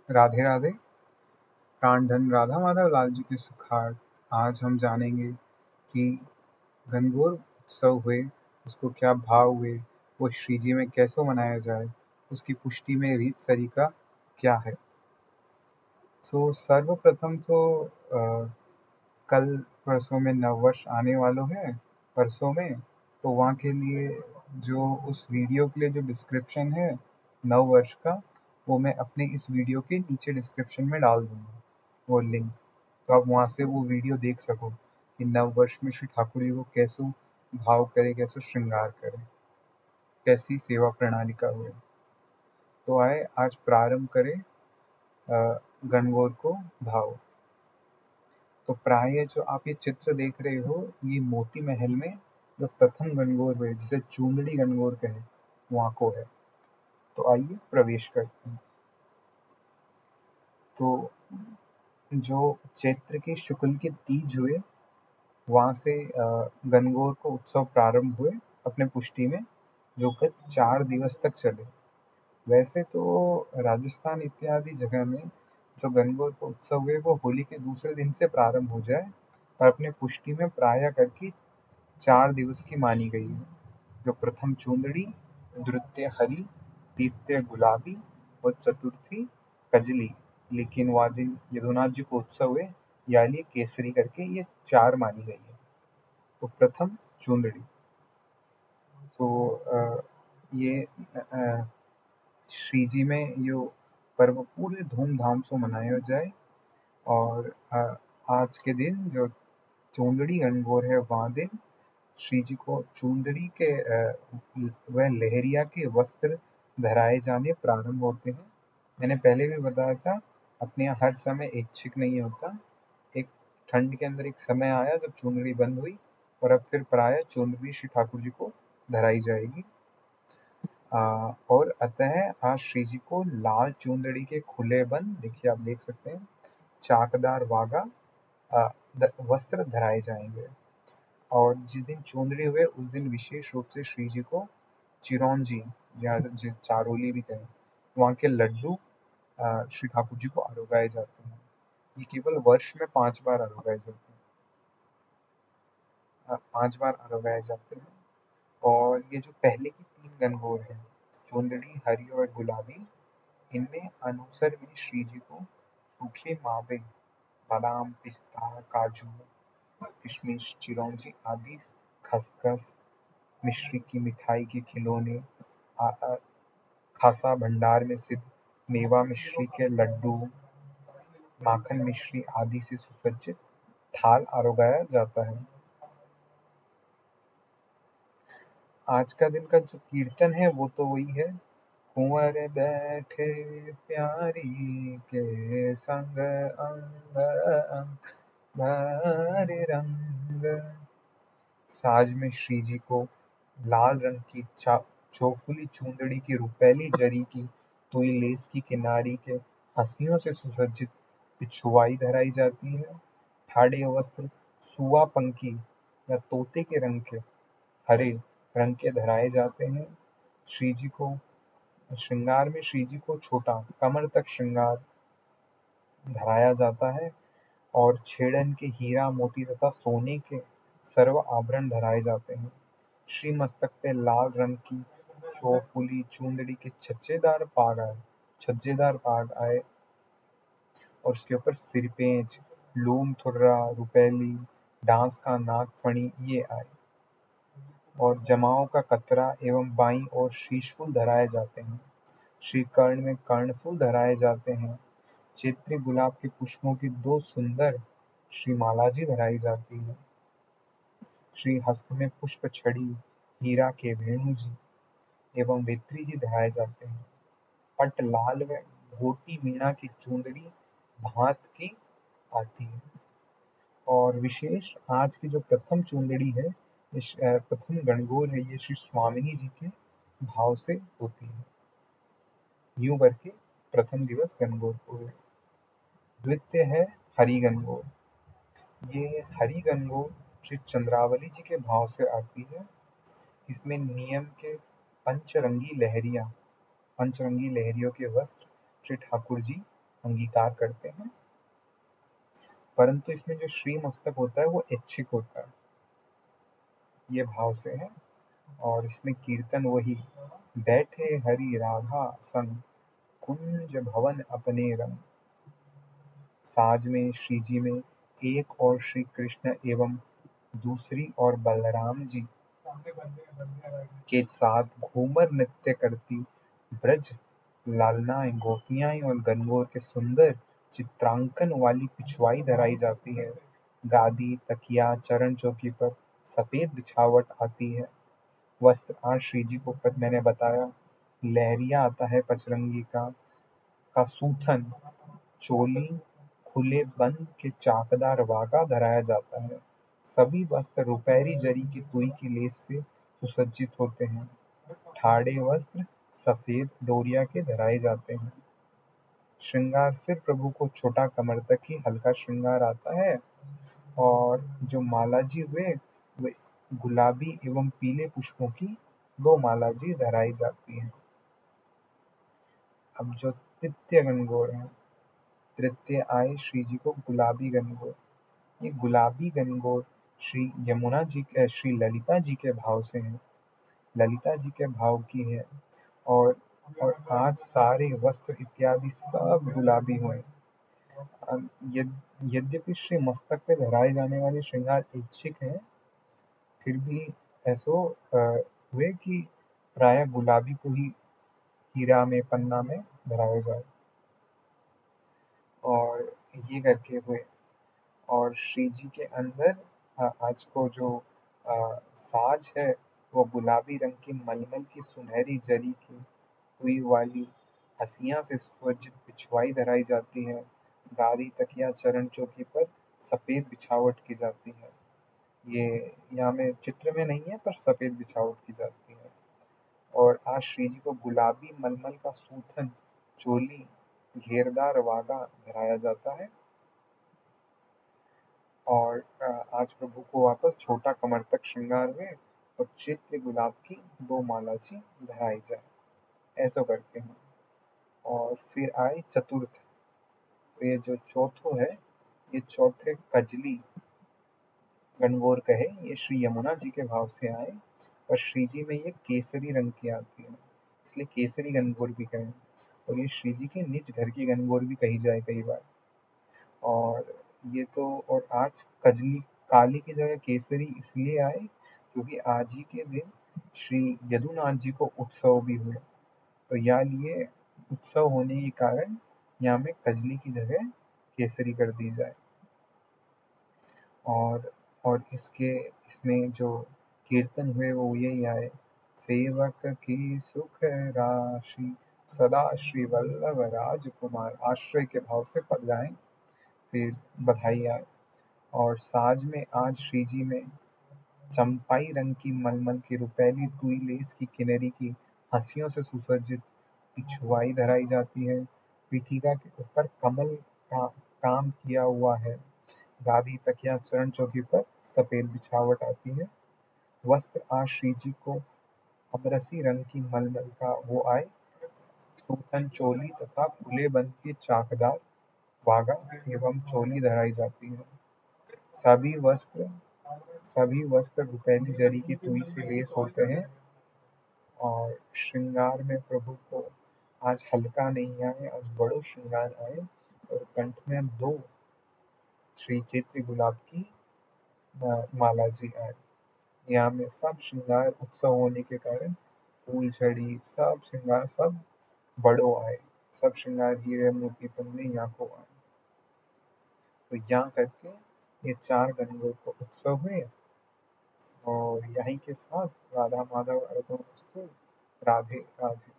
राधे राधे। प्राण धन राधा माधव लाल जी की सुखार। आज हम जानेंगे कि गणगौर उत्सव हुए, उसको क्या भाव हुए, वो श्री जी में कैसे मनाया जाए, उसकी पुष्टि में रीत सरीका क्या है। सर्वप्रथम तो कल परसों में नववर्ष आने वालों है। परसों में तो वहाँ के लिए जो उस वीडियो के लिए जो डिस्क्रिप्शन है नववर्ष का, वो मैं अपने इस वीडियो के नीचे डिस्क्रिप्शन में डाल दूंगा वो लिंक। तो आप वहाँ से वो वीडियो देख सको कि नववर्ष में श्री ठाकुर जी को कैसे भाव करे, कैसे श्रृंगार करे, कैसी सेवा प्रणाली का हुए। तो आए आज प्रारंभ करें गणगौर को भाव। तो प्राय जो आप ये चित्र देख रहे हो, ये मोती महल में जो प्रथम गणगौर हुए, जिसे चूंदड़ी गणगौर कहे, वहाँ को है। तो आइए प्रवेश करते हैं। तो जो चैत्र की शुक्ल की तीज हुए, वहाँ से गणगौर को उत्सव प्रारंभ हुए अपने पुष्टि में, जो कि 4 दिवस तक चले। वैसे तो राजस्थान इत्यादि जगह में जो गणगौर को उत्सव हुए वो होली के दूसरे दिन से प्रारंभ हो जाए, पर अपने पुष्टि में प्राय करके 4 दिवस की मानी गई है। जो प्रथम चूंदड़ी, द्वितीय हरी, तृतीय गुलाबी और चतुर्थी कजली। लेकिन वह दिन यदुनाथ जी को उत्सव हुए, यानी केसरी करके ये 4 मानी गई है। तो प्रथम चूंदड़ी। तो ये श्री जी में यो पर्व पूरे धूमधाम से मनाया जाए। और आज के दिन जो चूंदड़ी गणगौर है, वहाँ दिन श्री जी को चूंदड़ी के व लहरिया के वस्त्र धराए जाने प्रारंभ होते हैं। मैंने पहले भी बताया था, अपने यहाँ हर समय ऐच्छिक नहीं होता। एक ठंड के अंदर एक समय आया जब चूंदड़ी बंद हुई, और अब फिर प्राय चूंदड़ी श्री ठाकुर जी को धराई जाएगी। और अतः आज श्री जी को लाल चूंदड़ी के खुले बंद, देखिए आप देख सकते हैं, चाकदार वागा वस्त्र धराए जाएंगे। और जिस दिन चूंदड़ी हुए उस दिन विशेष रूप से श्री जी को चिरौंजी, या जिस चारोली भी कहें, वहाँ के लड्डू श्री ठाकुर जी को आरोगाए जाते हैं। ये केवल वर्ष में 5 बार आरोगाए जाते हैं। 5 बार आरोगाए जाते हैं। और ये जो पहले की 3 गणगौर हैं, चुंदड़ी, हरी और गुलाबी, इनमें अनुसर में श्री जी को सूखे मावे, बादाम, पिस्ता, काजू, किशमिश, चिरौंजी आदि, खसखस, मिश्री की मिठाई के खिलौने, खासा भंडार में सिद्ध मेवा मिश्री के लड्डू, माखन मिश्री आदि से सुसज्जित थाल आरोगाया जाता है। आज का दिन का जो कीर्तन है वो तो वही है, कुंवर बैठे प्यारी के संग, अंग अंग भरे रंग। साज में श्री जी को लाल रंग की चौफुली चूंदड़ी की रुपैली जरी की तुई लेस की किनारी के हंसियों से सुसज्जित पिछुआई धराई जाती है। ठाड़े वस्त्र सुआ पंखी या तोते के रंग के हरे रंग के धराए जाते हैं। श्री जी को श्रृंगार में श्री जी को छोटा कमर तक श्रृंगार धराया जाता है, और छेड़न के हीरा मोती तथा सोने के सर्व आभरण धराए जाते हैं। श्री मस्तक पे लाल रंग की चौफुली चूंदड़ी के छज्जेदार पाग आए, और उसके ऊपर सिरपेंच, लूम थुर्रा, रुपैली, डांस का नाग फणी ये आए, और जमाओं का कतरा एवं बाईं और शीशफूल धराए जाते हैं। श्री कर्ण में कर्णफूल धराए जाते हैं। चैत्री गुलाब के पुष्पों की 2 सुंदर श्रीमाला जी धराई जाती है। श्री हस्त में पुष्प छड़ी, हीरा के वेणु जी एवं वेत्री जी धराए जाते हैं। पट लाल व घोटी मीणा की चूंदड़ी भांत की आती है। और विशेष आज की जो प्रथम चूंदड़ी है, प्रथम गणगौर है, ये श्री स्वामिनी जी के भाव से होती है। यूं करके प्रथम दिवस गणगौर को है। द्वितीय है हरि गणगौर। ये हरि गणगौर श्री चंद्रावली जी के भाव से आती है। इसमें नियम के पंचरंगी लहरियों के वस्त्र श्री ठाकुर जी अंगीकार करते हैं, परंतु इसमें जो श्री मस्तक होता है वो ऐच्छिक होता है। ये भाव से है। और इसमें कीर्तन वही, बैठे हरि राधा संग, कुंज भवन अपने रंग। साज में श्री जी में एक और श्री कृष्ण एवं दूसरी और बलराम जी के साथ घूमर नृत्य करती ब्रज लालनाएं, गोपियां और गणगौर के सुंदर चित्रांकन वाली पिछवाई धराई जाती है। गादी, तकिया, चरण चौकी पर सफेद बिछावट आती है। वस्त्र आज श्री जी को मैंने बताया, लहरिया आता है पचरंगी का सूथन, चोली, खुले बंद के चाकदार वागा धराया जाता है। सभी वस्त्र रुपहरी जरी की तुई की लेस से सुसज्जित होते हैं। ठाड़े वस्त्र सफेद डोरिया के धराए जाते हैं। श्रृंगार फिर प्रभु को छोटा कमर तक ही हल्का श्रृंगार आता है, और जो मालाजी हुए वे गुलाबी एवं पीले पुष्पों की 2 मालाजी धराई जाती हैं। अब जो तृतीय गणगौर है, तृतीय आए श्री जी को गुलाबी गणगौर। ये गुलाबी गणगौर श्री यमुना जी के, श्री ललिता जी के भाव से है, ललिता जी के भाव की है। और आज सारे वस्त्र इत्यादि सब गुलाबी हुए। यद्यपि श्री मस्तक पे धराए जाने वाले श्रृंगार ऐच्छिक हैं, फिर भी ऐसो हुए कि प्राय गुलाबी को ही हीरा में, पन्ना में धराया जाए, और ये करके हुए। और श्री जी के अंदर आज को जो साज है वो गुलाबी रंग की मलमल की सुनहरी जरी की हुई वाली हंसिया से सुसज्जित पिछवाई धराई जाती है। गादी, तकिया, चरण चौकी पर सफेद बिछावट की जाती है। ये यहाँ में चित्र में नहीं है, पर सफेद बिछावट की जाती है। और आज श्री जी को गुलाबी मलमल का सूथन, चोली, घेरदार वागा धराया जाता है। और आज प्रभु को वापस छोटा कमर तक श्रृंगार हुए और चित्र गुलाब की 2 मालाची धराई जाए, ऐसा करते हैं। और फिर आए चतुर्थ। तो ये जो चौथो है, ये चौथे कजली गणगौर कहे, ये श्री यमुना जी के भाव से आए, और श्री जी में ये केसरी रंग की आती है, इसलिए केसरी गणगौर भी कहें। और ये श्री जी के निज घर की गणगौर भी कही जाए कई बार। और ये तो, और आज कजली काली की जगह केसरी इसलिए आए क्योंकि आज ही के दिन श्री यदुनाथ जी को उत्सव भी हुए, तो यहाँ लिए उत्सव होने के कारण यहाँ में कजली की जगह केसरी कर दी जाए। और इसमें जो कीर्तन हुए वो यही आए, सेवक की सुख राशि सदा श्री वल्लभ राजकुमार, आश्रय के भाव से पद गाएं, फिर बधाई आए। और साज में आज श्री जी में चंपाई रंग की मलमल की रुपैली तुई लेस की किनरी की हंसियों से सुसज्जित पिछवाई धराई जाती है। पीठिका के ऊपर कमल का काम किया हुआ है। गादी, तकिया, चरण चौकी पर सफेद बिछावट आती है। वस्त्र आज श्री जी को अमरसी रंग की मलमल का वो आए, सूतन, चोली तथा खुले बंद की चाकदार वागा एवं चोली धराई जाती है। सभी वस्त्र रुपैली जरी की तुई से लेस होते हैं। और श्रृंगार में प्रभु को आज हल्का नहीं आए, आज बड़ो श्रृंगार आए, और कंठ में 2 श्री चित्र गुलाब की माला जी आए। यहाँ में सब श्रृंगार उत्सव होने के कारण फूल झड़ी, सब श्रृंगार सब बड़ो आए, सब श्रृंगार हीरे मोती पन्ने यहाँ को आए। तो यहाँ करके ये 4 गणगौर को उत्सव हुए, और यहीं के साथ राधा माधव अर्पण वस्तु, राधे राधे।